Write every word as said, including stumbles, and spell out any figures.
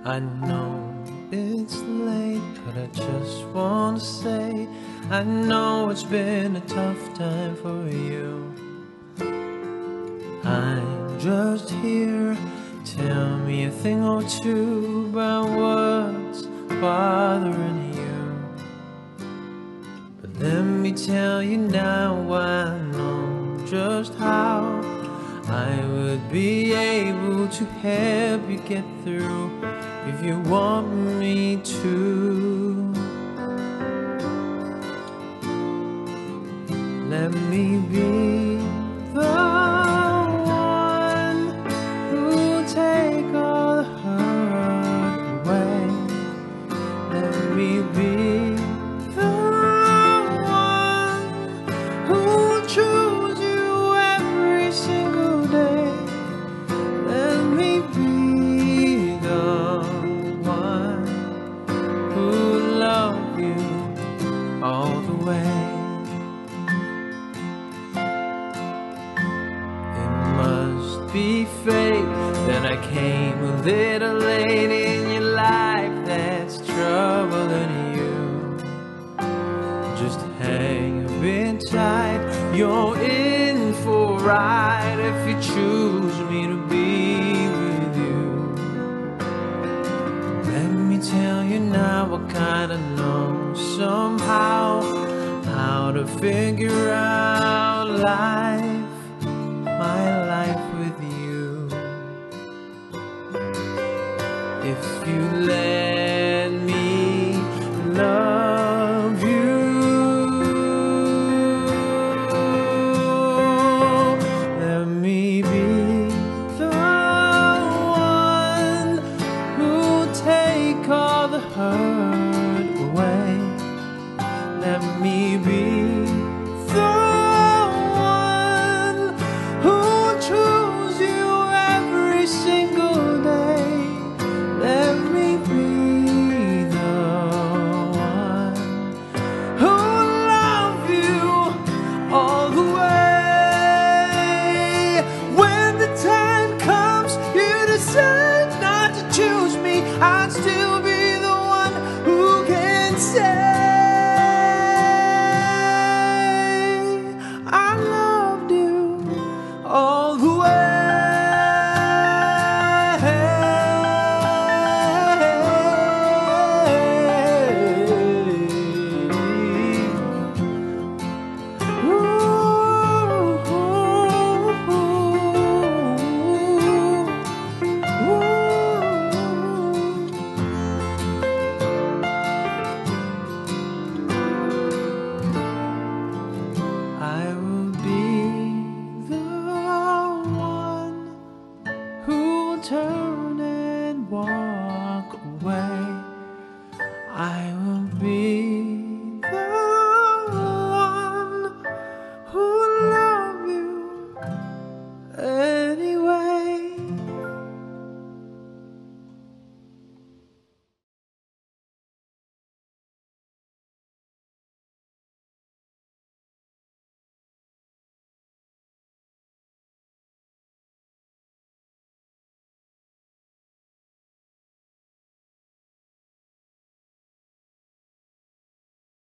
I know it's late, but I just want to say I know it's been a tough time for you. I'm just here, tell me a thing or two about what's bothering you. But let me tell you now, I know just how I would be able to help you get through if you want me to. Let me be the one who'll take all the hurt away. Let me be the one who'll choose you every single day. Let me be the one who'll love you all the way. Be fake that I came a little late in your life, that's troubling you. Just hang a bit tight, you're in for a ride if you choose me to be with you. Let me tell you now, I kinda know somehow how to figure out life, my life with you. If you let